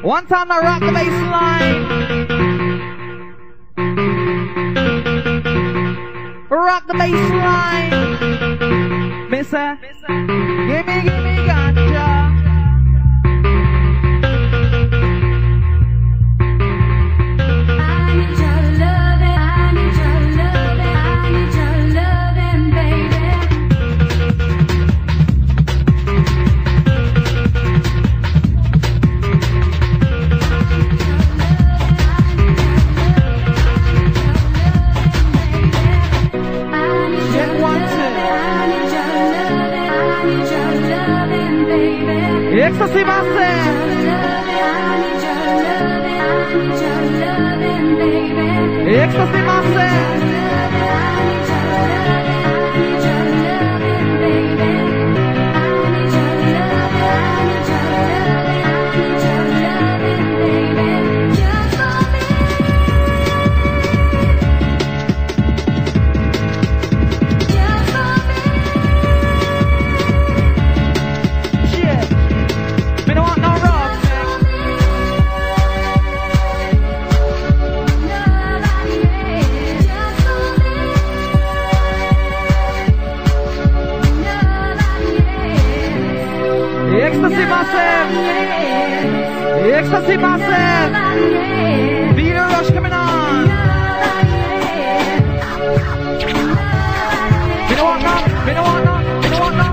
One time I rock the bass line. Rock the bass line. Mister, give me ganja. Ecstasy myself. Ecstasy myself. Ecstasy myself. Beat a rush coming on. You know what now? You know what now? You know what now?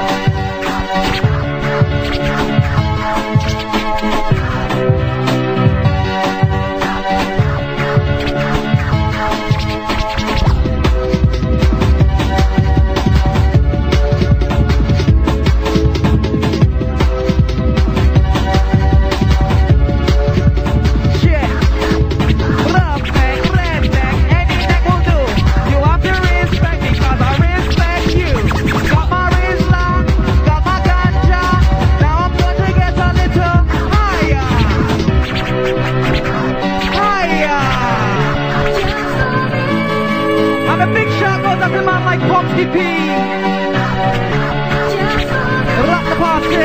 Rock the party.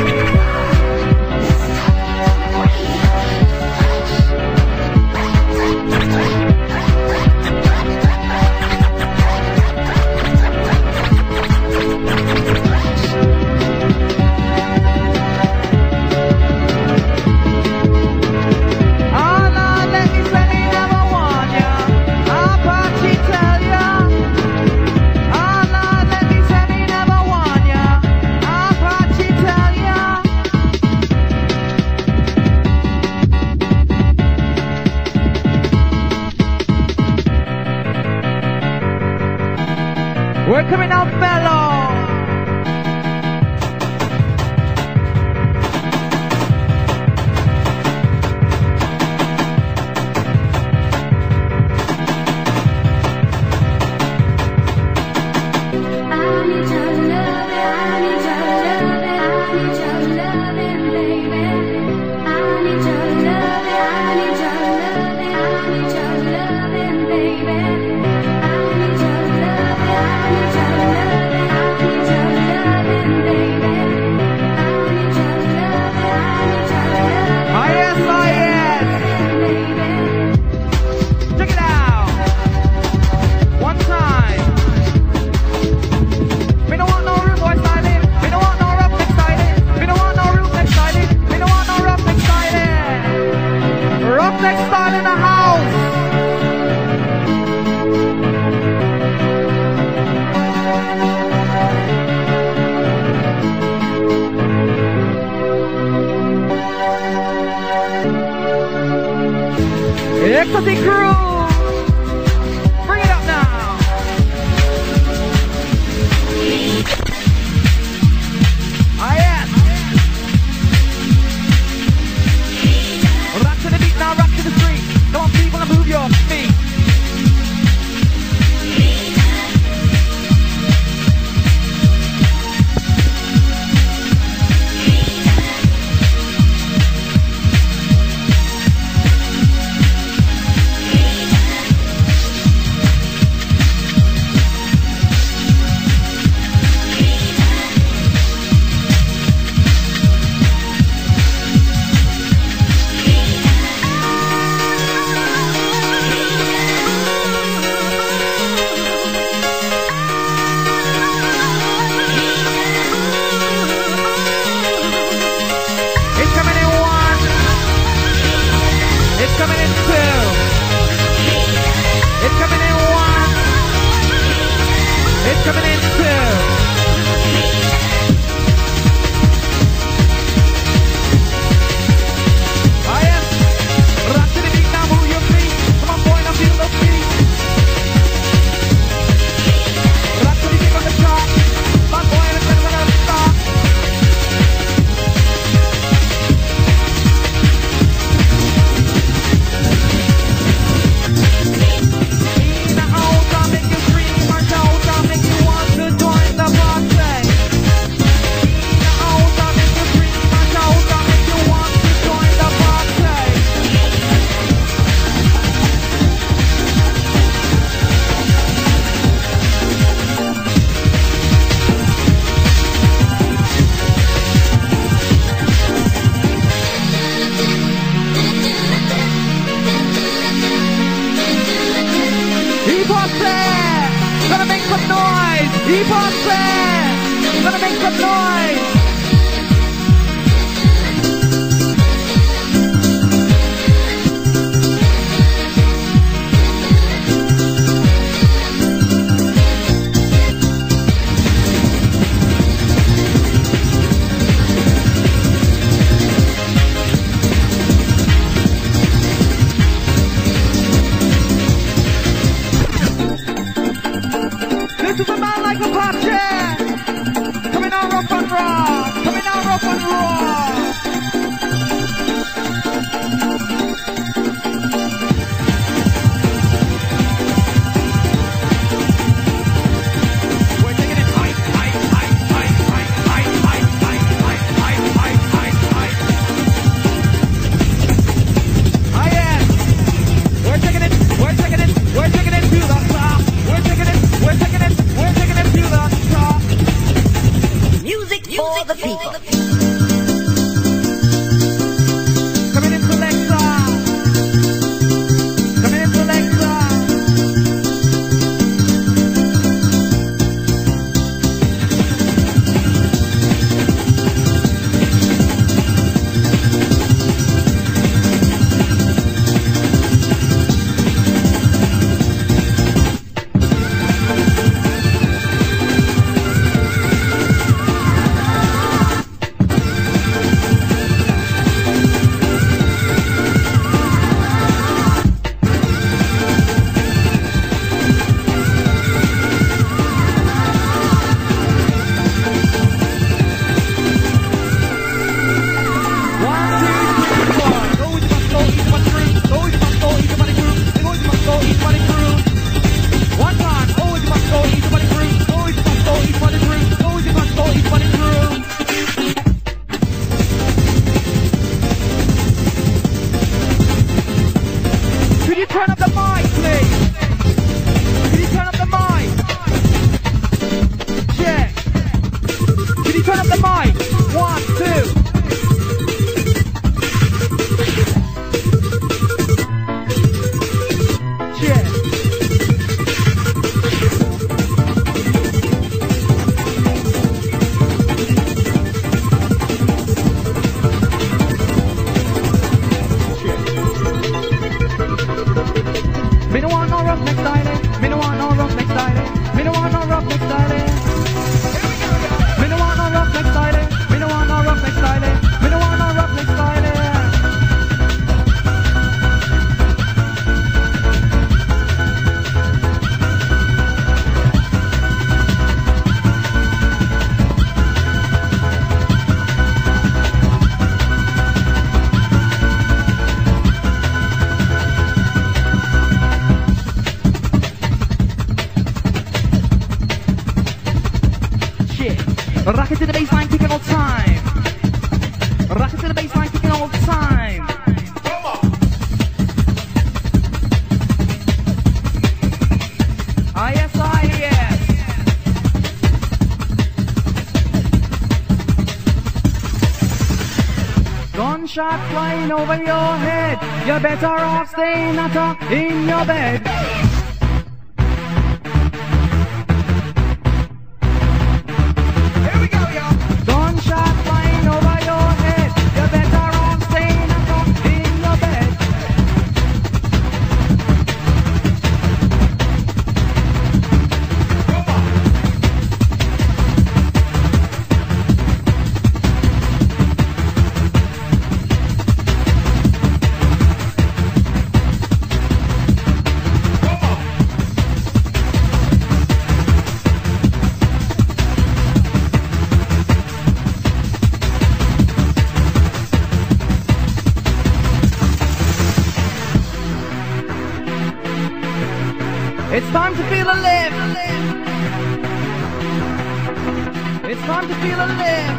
We're coming out mellow. Ecstasy crew, bring it up now. Ah yes. Rock to the beat now, rock to the street. Come on people, move your feet. coming in too. I am rock to the beat, now move your feet. Come on, boy, now feel the beat. Rock to the beat on the top. My boy, let's never stop. In the house, I'll make you scream, my shout, I'll make you want to join the party. In the house, I'll make you scream, my shout, I'll make you want to join the party. Hip-hop, gonna make some noise. Hip-hop, gonna make some noise. This is a man like Apache. Coming out rock and roll. Coming out rock and roll. We're taking it high, high, high, high, high, high, high, high, high, high, high, high, high. I am. We're taking it, we're taking it, we're taking it to the top. We're taking it, we're taking it, we're taking it to the top. Music for the people. Coming in selector. Coming in selector. Could you turn up the mic, please? Could you turn up the mic? Check. Could you turn up the mic? 1, 2. Check. Me no want no rough neck styling. Me no want no rough neck styling. Me no want no rough neck styling. Me no want no rough neck styling. Me no want no rough neck styling. Me no want no rough neck styling. Rock it to the baseline, kicking all time. Rock it to the baseline, kicking all time. Come on. Ah, yes, ah, yes. Gunshot flying over your head. You're better off staying in your bed. Gunshot flying over your head. You're better off staying in your bed. It's time to feel alive. It's time to feel alive.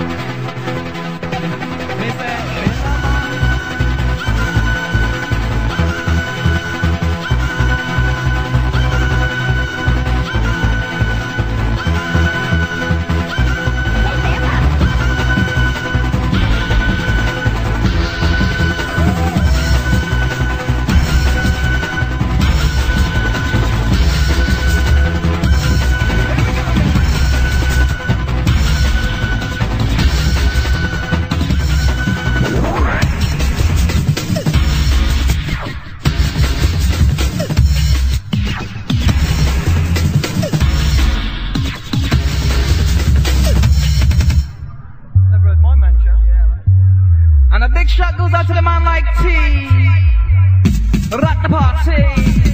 And a big shot goes out to the man like T. Rock the party.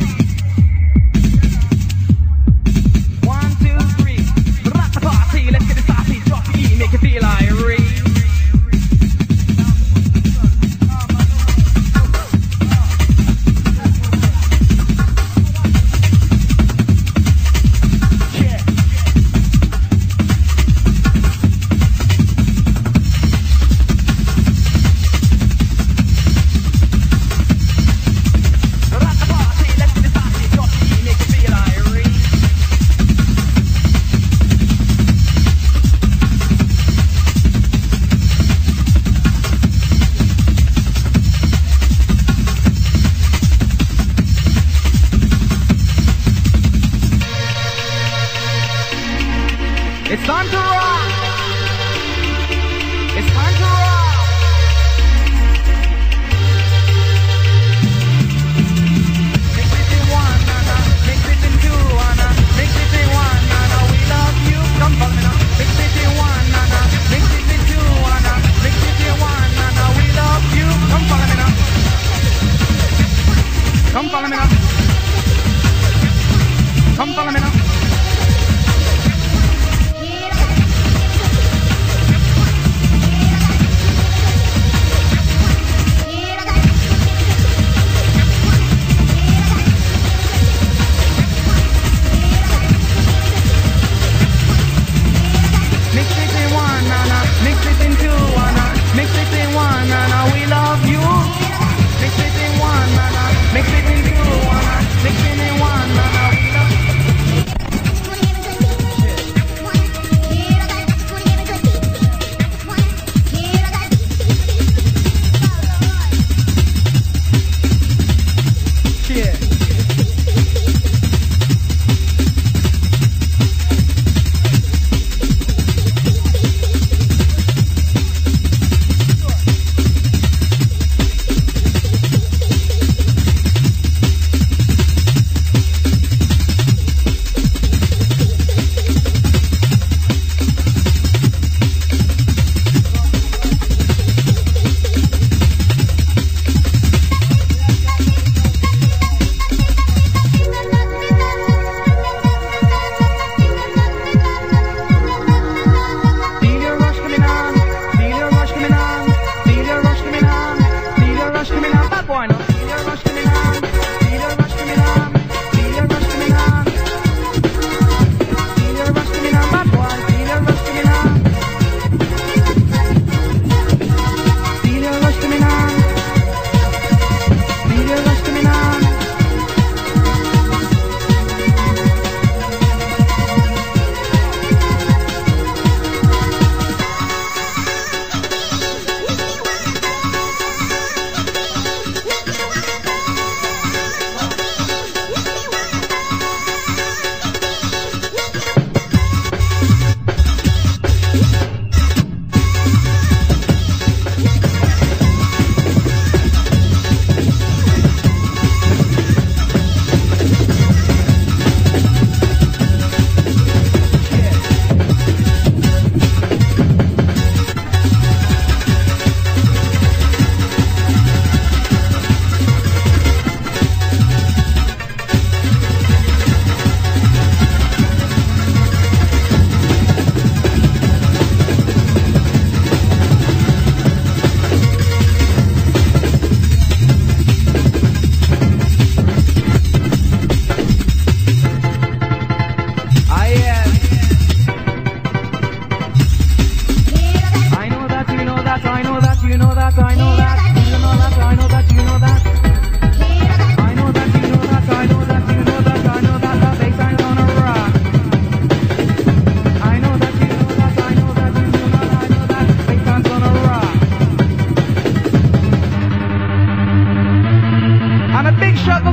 1, 2, 3. Rock the party. Let's get it started. Drop the E, make you feel irate. It's time to rock. It's time to rock. Mix it in one, na-na. Mix it in two, na-na. Mix it in one, na-na. We love you. Come follow me now. Mix it in one, na-na. Mix it in two, na-na. Mix it in one, na-na. We love you. Come follow me now. Come follow me now. Come follow me now. Mix it in one, na-na. Mix it in two, na-na. Mix it in one, na-na. We love you. Mix it in one, na-na. Mix it in two, na-na. Mix it in one, na-na. We love you.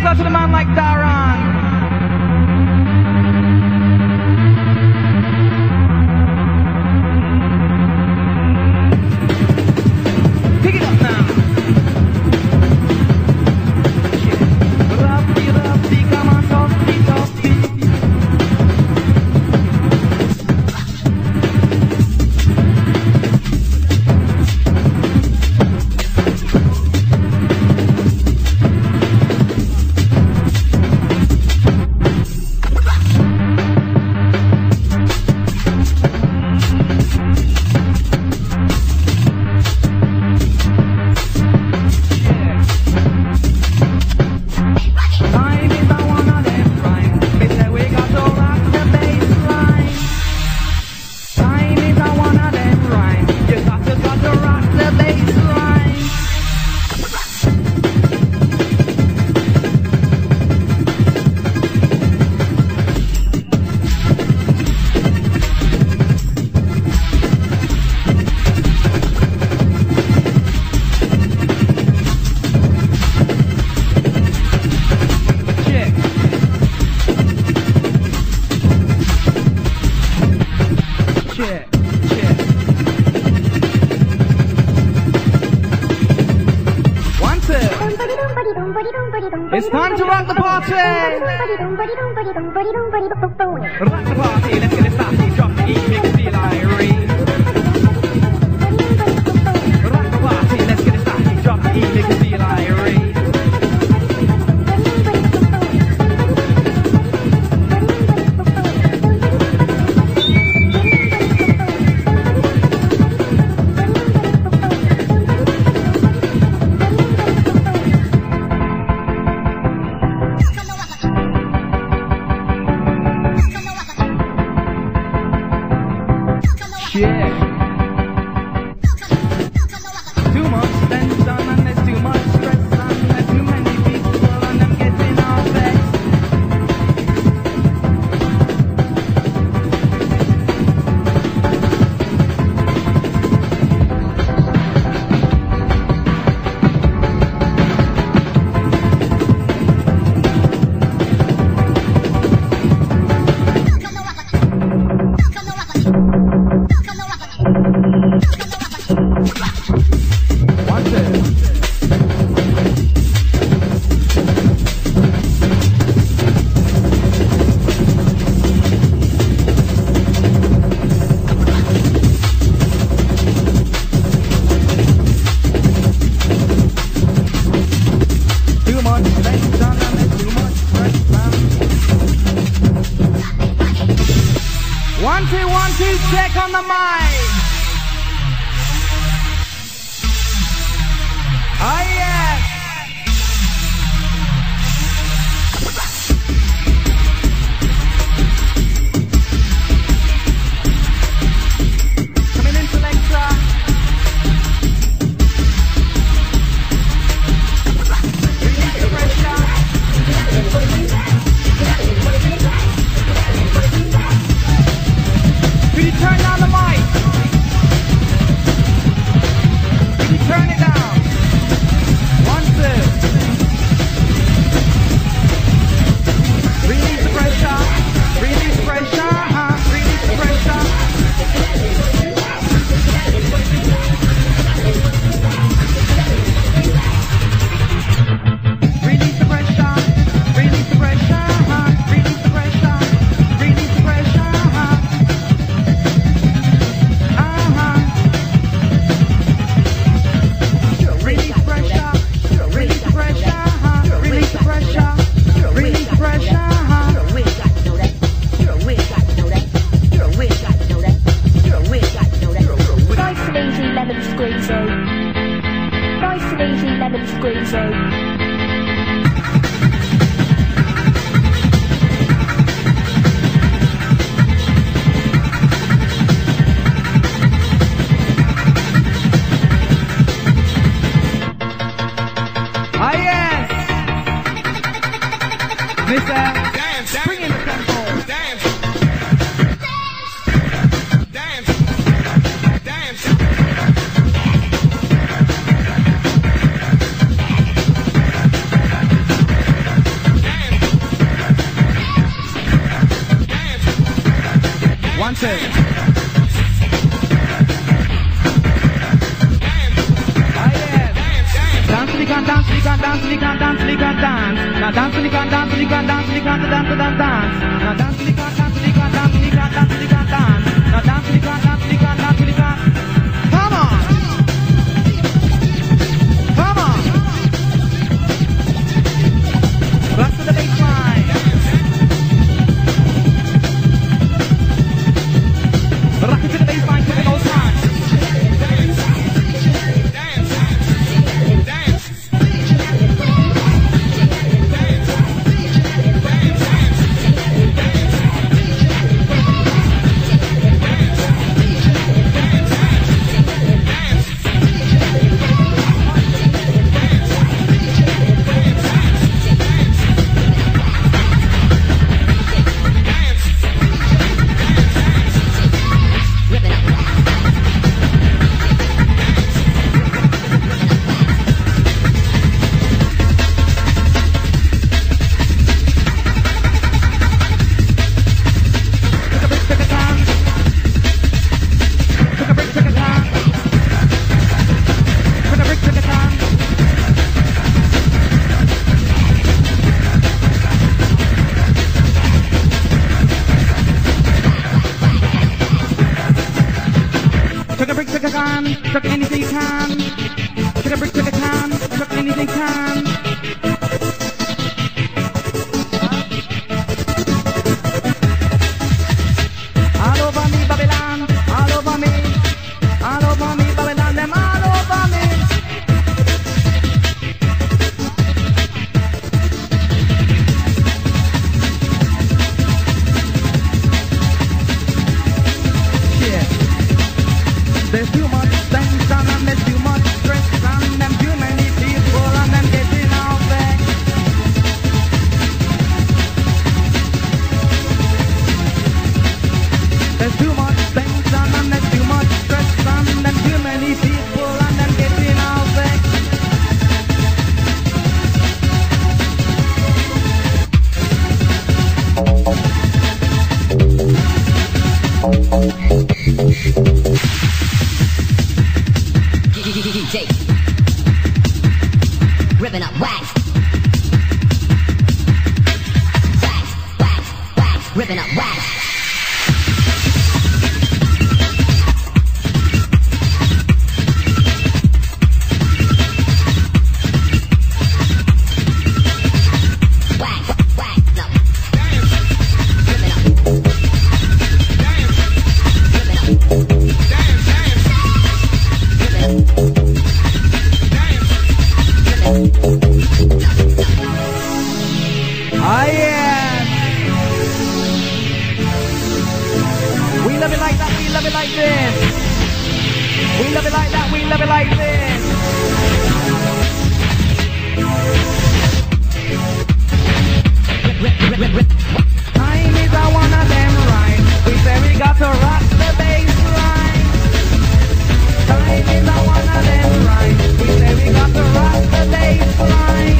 out to the man like Darren. Pick it up now. Rusty, come on, toasty, toasty. It's time to rock the party! Rock the party, let's get it started. Drop the E, make it feel irate. Rock the party, let's get it started. Drop the E, make it feel irate. Yeah. Too much tension and there's too much stress and there's too many people and I'm getting all vexed. One, two, check on the mic. Oh yes. Coming in, selector. Release the pressure. Will you turn down the mic? Will you turn it down? 1, 2. Release the pressure. Release the pressure. Release the pressure. Release the pressure. Release the pressure. Release the pressure. Release the pressure. Release pressure, release the pressure, release the pressure, release the pressure. Nice and easy lemon squeezy. Nice and easy lemon squeezy. Mr. Bring in the tempo. Dance. dancing. Dance, we can dance, we can dance, we can dance, we can dance. Now dance, we can dance, we can dance, we can dance, dance, dance. Now dance, we can dance, we can dance, we can dance, we can dance. Now dance, we can dance, we can dance, we can. Come on, come on. Back to the baseline. Rock it to the baseline, to the low side. Take a break, take a can, chuck anything you can. Take a break, take a can, chuck anything you can. All over me, Babylon, all over me, Babylon, them all over me. There's too much tension and there's too much stress and them too many people and them getting out there. There's too much tension and there's too much stress and them too many people and them getting out there. DJ ripping up wax, ripping up wax. Ah, yeah. We love it like that, we love it like this. We love it like that, we love it like this. Time is one of them rhymes. We say we got to rock the bass line. Time is one of them rhymes. We say we got to rock the bass line.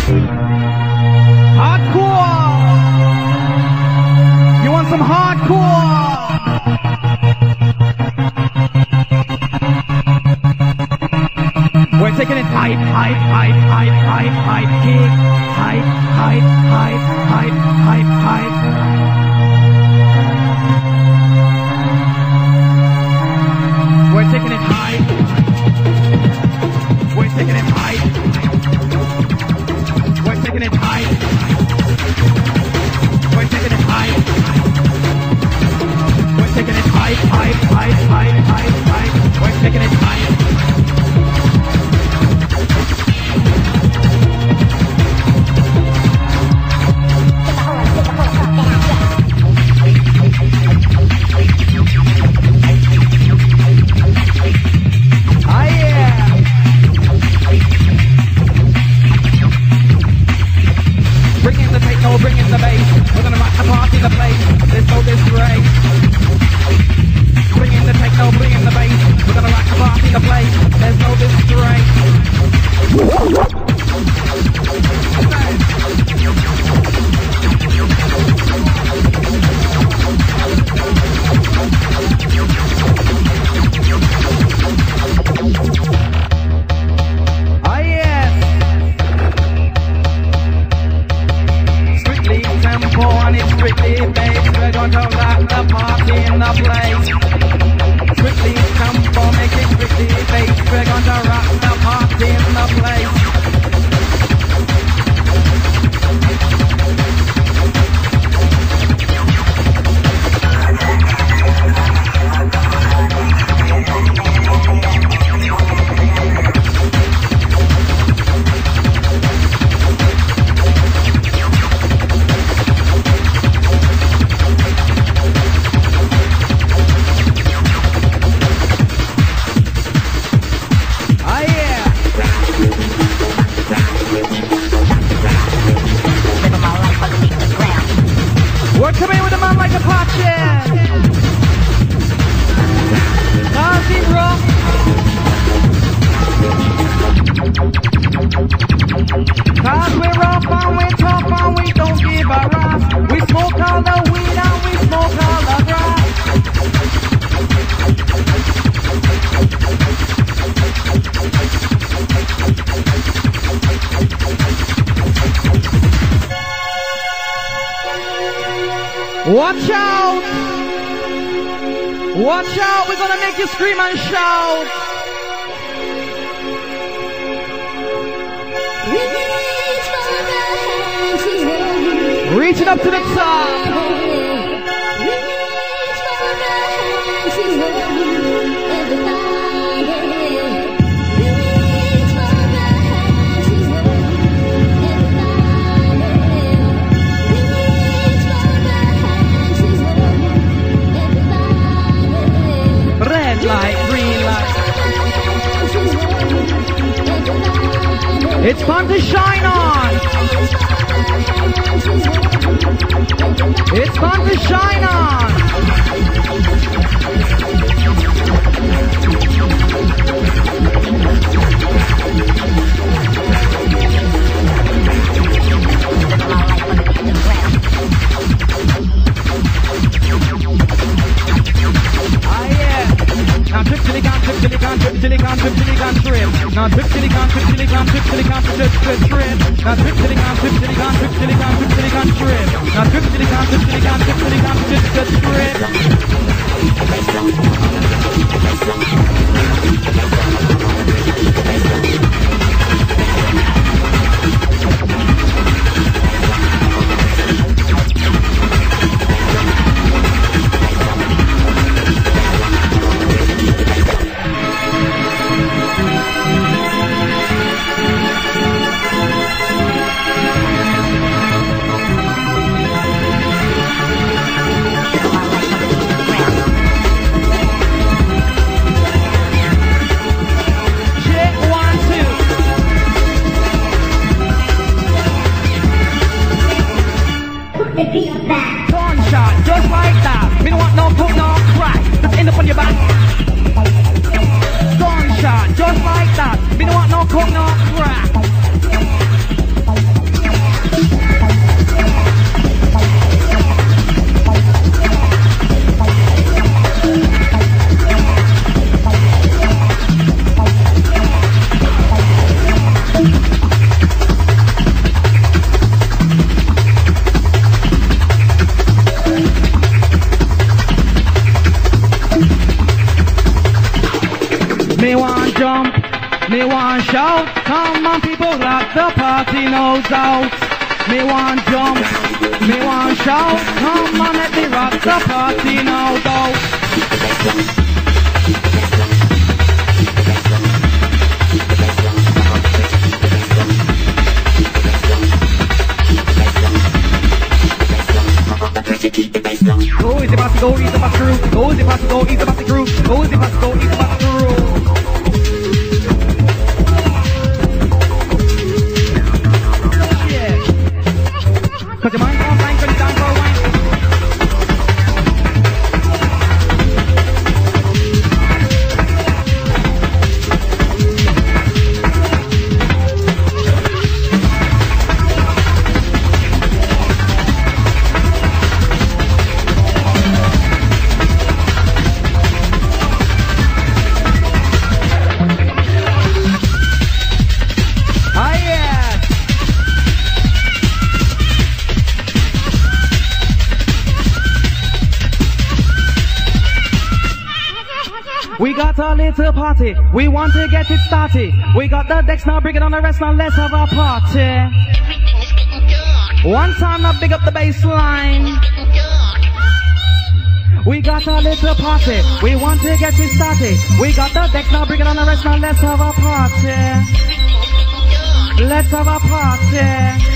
Hardcore! You want some hardcore? We're taking it hype, hype, hype, hype, hype, hype, kick, hype, hype, hype, hype, hype, hype. We're taking it high. We're taking it high. We're taking it high. We're taking it high. We're taking it high, high, high, high, high, high. We're taking it high. Bring in the bass, we're gonna rock the party, the place, there's no disgrace. Bring in the techno, bring in the bass, we're gonna rock the party, the place, there's no disgrace. And it's strictly bass, we're gonna rock the party in the place. Strictly tempo, make it strictly bass, we're gonna rock the party in the place. We're coming with a man like Apache. Nazi rock. Cause we're rough and we're tough and we don't give a rap. We smoke all the weed and we smoke all the grass. Watch out! Watch out! We're gonna make you scream and shout! Reaching up to the top! Red light, green light. It's fun to shine on. It's fun to shine on. Now trip till he gone, trip till he gone, trip till he gone, trip till he gone, trip. Now trip till he gone, trip till he gone, trip till he gone, trip, trip, trip. Now trip till he gone, trip till he gone, trip till he gone, trip till he gone, trip. Now trip till he gone, trip till he gone, trip till he gone, trip, trip, trip. shout, come on people, rock the party, no doubt. Me want jump, me want shout, come on let me rock the party, no doubt. Go easy bossy, go easy bossy crew. Go easy bossy, go easy bossy crew. Go easy bossy, go easy bossy crew. Yeah. Cause your mind on blank, cause you down for a wine. We got a little party, we want to get it started. We got the decks now, bring it on the rest, now let's have a party. Everything is getting dark. One time now, big up the bass line. We got a little party, we want to get it started. We got the decks now, bring it on the rest, now let's have a party. Let's have a party.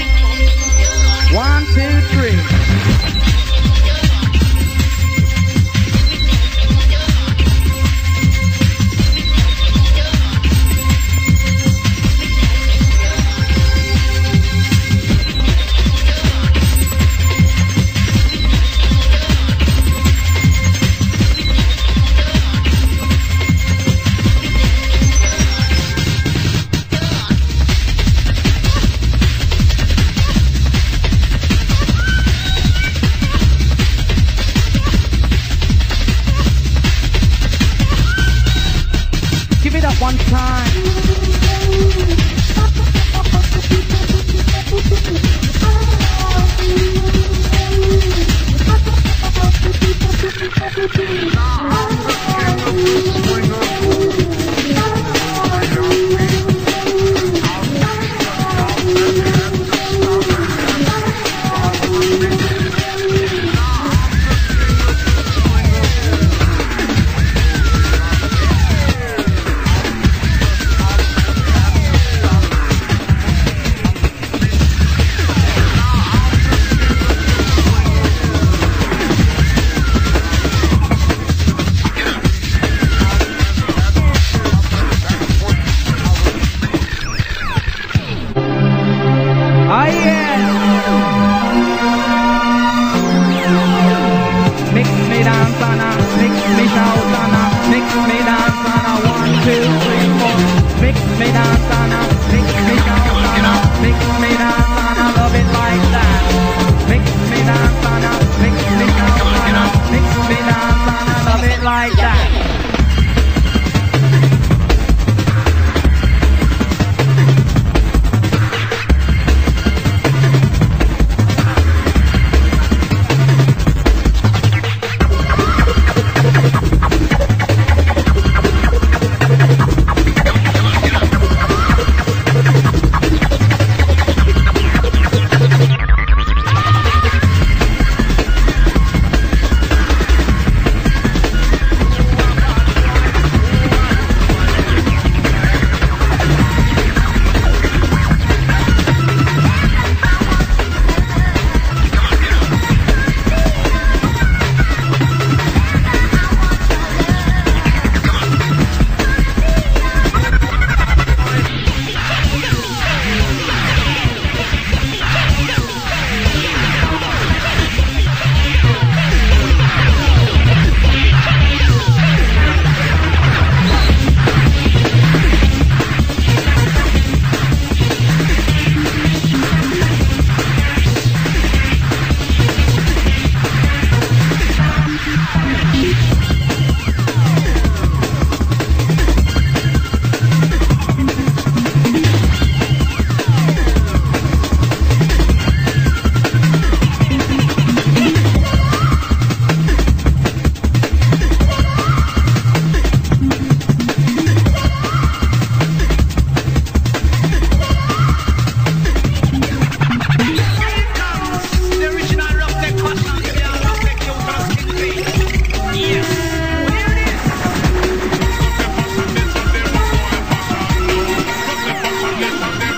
1, 2, 3.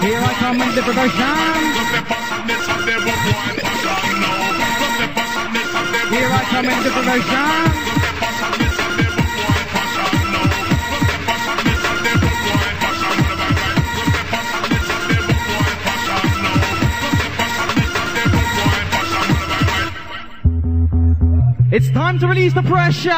Here I come with different versions. Here I come in different versions. It's time to release the pressure.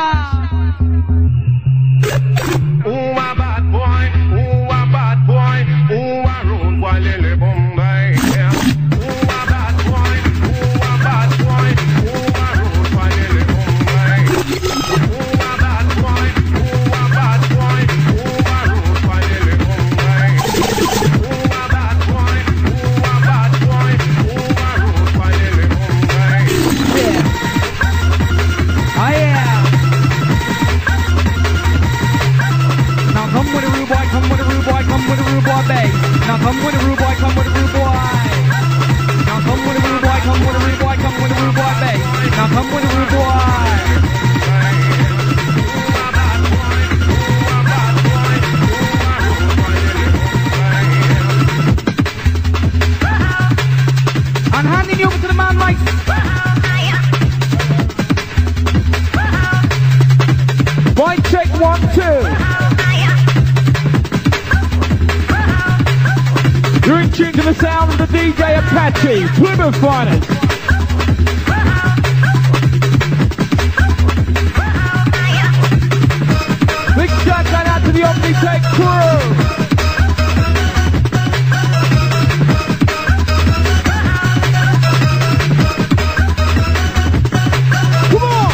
Ooh, a bad boy. Ooh, a bad boy. Ooh, a rude boy, lily bombay. Ooh, a bad boy. Ooh, a bad boy. Ooh, a rude boy, lily bombay. Ooh, a bad boy. Ooh, a bad boy. Ooh, a rude boy, lily bombay. Ooh, a bad boy. Ooh, a bad boy. Ooh, a rude boy, lily bombay. Oh yeah. Now come with a rude boy, come with a rude boy, come with a rude boy bass. Now come with a rude boy, come with a rude boy. Now come with a rude boy, come with a rude boy, come with a rude boy bass. Now come with a rude boy. I'm handing you over to the man Mike. Mic check 1, 2. You're in tune to the sound of the DJ Apache, Plymouth Finest. Big shout out to the Omnitech crew. Come on!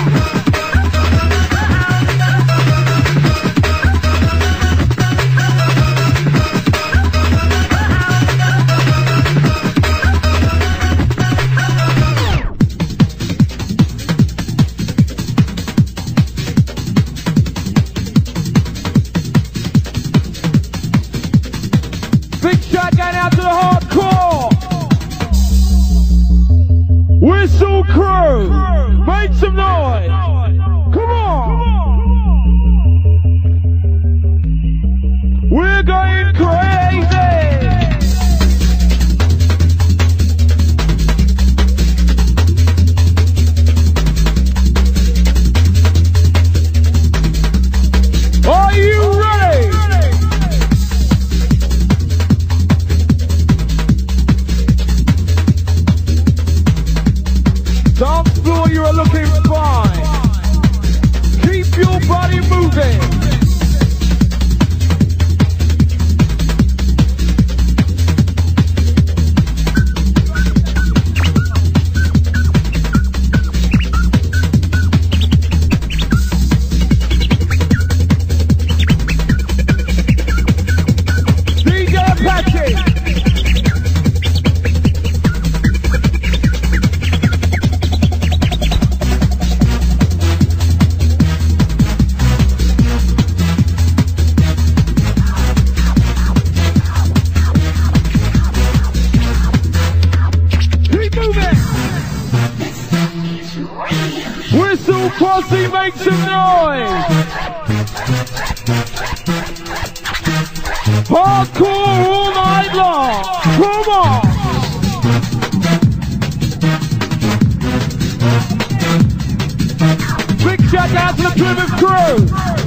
Big shout out to the hardcore Whistle crew. Make some noise. Come on. We're going crazy. Are you ready? Dance floor, you are looking fine. Keep your body moving. DJ Apache. Keep moving. Whistle Posse, make some noise. Hardcore all night long. Come on. Big shout out to the Plymouth crew.